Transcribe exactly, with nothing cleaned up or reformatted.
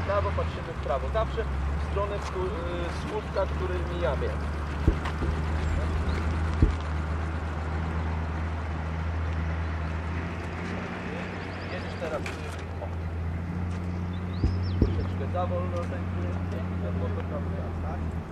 w lewo, patrzymy w prawo. Zawsze w stronę słupka, który mijamy. Jedziesz teraz o. Troszeczkę za wolno, tak?